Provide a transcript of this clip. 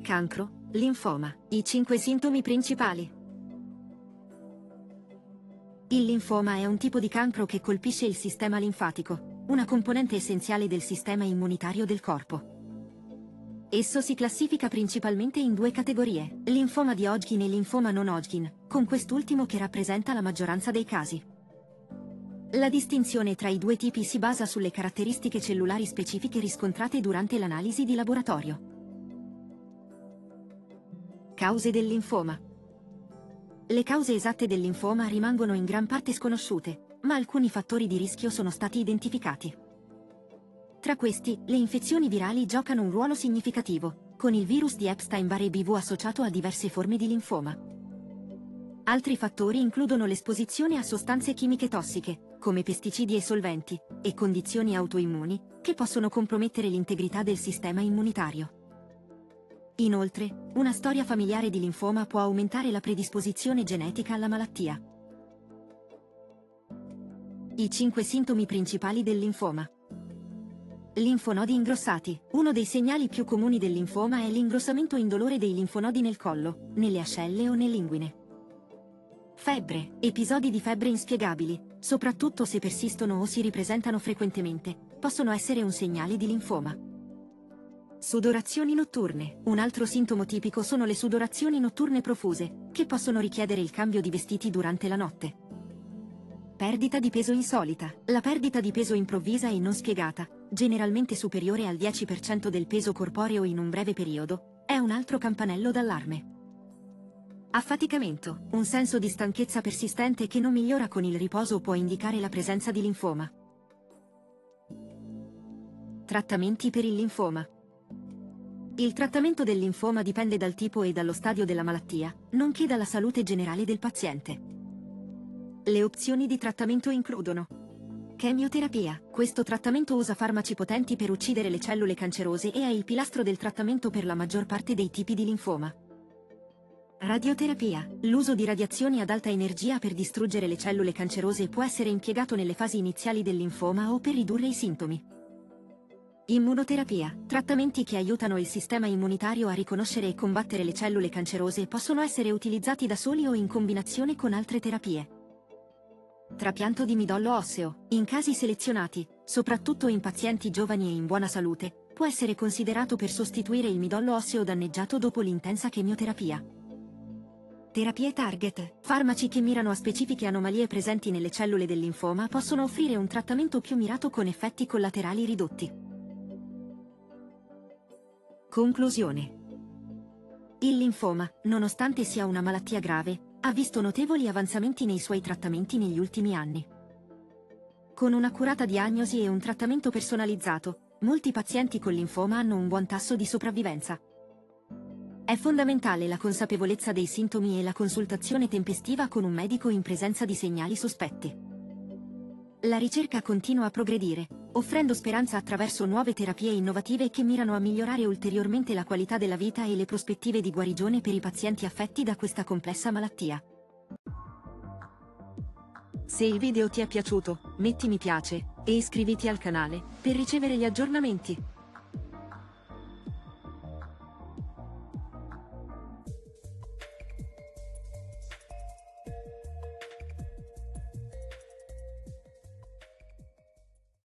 Cancro, linfoma. I 5 sintomi principali. Il linfoma è un tipo di cancro che colpisce il sistema linfatico, una componente essenziale del sistema immunitario del corpo. Esso si classifica principalmente in 2 categorie, linfoma di Hodgkin e linfoma non Hodgkin, con quest'ultimo che rappresenta la maggioranza dei casi. La distinzione tra i 2 tipi si basa sulle caratteristiche cellulari specifiche riscontrate durante l'analisi di laboratorio. Cause del linfoma. Le cause esatte del linfoma rimangono in gran parte sconosciute, ma alcuni fattori di rischio sono stati identificati. Tra questi, le infezioni virali giocano un ruolo significativo, con il virus di Epstein-Barr BV associato a diverse forme di linfoma. Altri fattori includono l'esposizione a sostanze chimiche tossiche, come pesticidi e solventi, e condizioni autoimmuni, che possono compromettere l'integrità del sistema immunitario. Inoltre, una storia familiare di linfoma può aumentare la predisposizione genetica alla malattia. I 5 sintomi principali del linfoma. Linfonodi ingrossati. Uno dei segnali più comuni del linfoma è l'ingrossamento indolore dei linfonodi nel collo, nelle ascelle o nell'inguine. Febbre. Episodi di febbre inspiegabili, soprattutto se persistono o si ripresentano frequentemente, possono essere un segnale di linfoma. Sudorazioni notturne. Un altro sintomo tipico sono le sudorazioni notturne profuse, che possono richiedere il cambio di vestiti durante la notte. Perdita di peso insolita. La perdita di peso improvvisa e non spiegata, generalmente superiore al 10% del peso corporeo in un breve periodo, è un altro campanello d'allarme. Affaticamento. Un senso di stanchezza persistente che non migliora con il riposo può indicare la presenza di linfoma. Trattamenti per il linfoma. Il trattamento del linfoma dipende dal tipo e dallo stadio della malattia, nonché dalla salute generale del paziente. Le opzioni di trattamento includono chemioterapia. Questo trattamento usa farmaci potenti per uccidere le cellule cancerose e è il pilastro del trattamento per la maggior parte dei tipi di linfoma. Radioterapia. L'uso di radiazioni ad alta energia per distruggere le cellule cancerose può essere impiegato nelle fasi iniziali del linfoma o per ridurre i sintomi. Immunoterapia. Trattamenti che aiutano il sistema immunitario a riconoscere e combattere le cellule cancerose possono essere utilizzati da soli o in combinazione con altre terapie. Trapianto di midollo osseo. In casi selezionati, soprattutto in pazienti giovani e in buona salute, può essere considerato per sostituire il midollo osseo danneggiato dopo l'intensa chemioterapia. Terapie target. Farmaci che mirano a specifiche anomalie presenti nelle cellule del linfoma possono offrire un trattamento più mirato con effetti collaterali ridotti. Conclusione. Il linfoma, nonostante sia una malattia grave, ha visto notevoli avanzamenti nei suoi trattamenti negli ultimi anni. Con un'accurata diagnosi e un trattamento personalizzato, molti pazienti con linfoma hanno un buon tasso di sopravvivenza. È fondamentale la consapevolezza dei sintomi e la consultazione tempestiva con un medico in presenza di segnali sospetti. La ricerca continua a progredire, offrendo speranza attraverso nuove terapie innovative che mirano a migliorare ulteriormente la qualità della vita e le prospettive di guarigione per i pazienti affetti da questa complessa malattia. Se il video ti è piaciuto, metti mi piace e iscriviti al canale per ricevere gli aggiornamenti.